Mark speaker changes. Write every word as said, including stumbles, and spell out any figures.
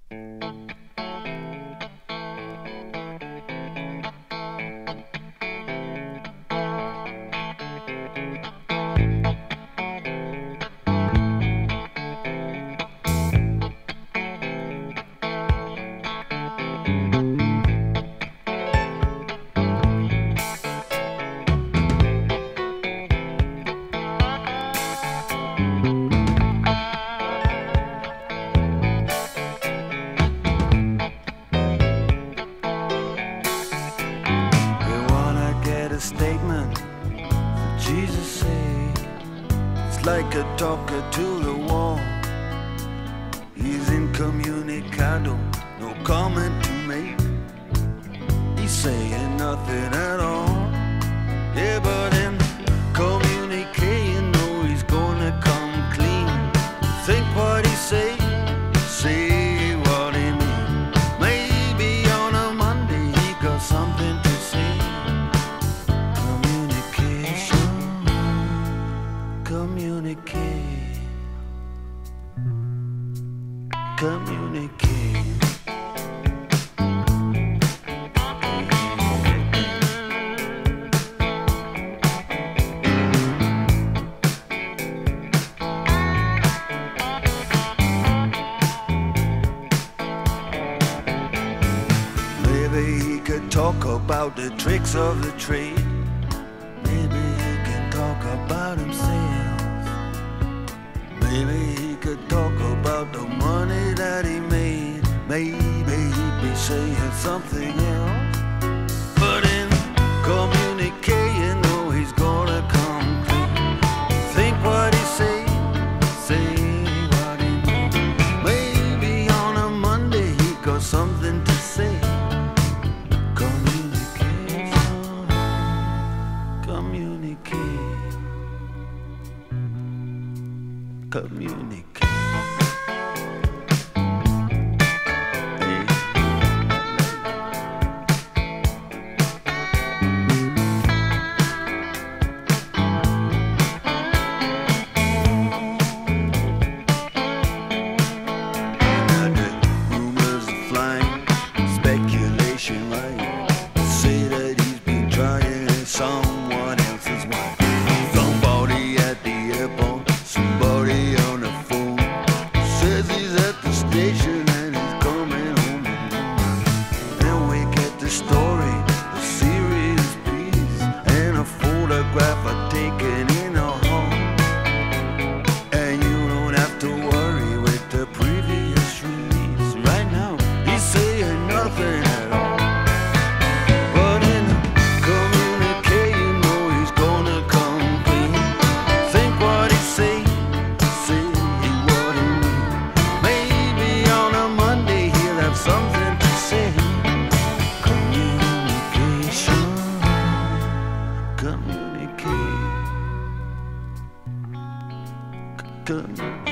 Speaker 1: Statement for Jesus' sake. It's like a talker to the wall. He's incommunicado, no comment to make. He's saying nothing at all. Yeah, but in communique, you know he's gonna come clean. Think what he say, say what he mean. Maybe on a Monday he got something to say. Communicate, communicate. Maybe he could talk about the tricks of the trade. Maybe he can talk about himself. Maybe he could talk about the money that he made. Maybe he'd be saying something else. But in communique, you know he's gonna come clean. Think what he say, say what he mean. Maybe on a Monday he got something to say. Communication, communicate. Communicate. Now the rumors are flying, speculation right. Say that he's been trying someone else's wife. Somebody at the airport, somebody on the phone says he's at the station and he's coming home. Then we get the story, a serious piece, and a photograph are taken in a home. And you don't have to worry with the previous release. Right now, he's saying nothing at all. But in communique, you know he's gonna come clean. Think what he say, say what he mean. Maybe on a Monday he'll have something to say. Communication, communicate, communicate.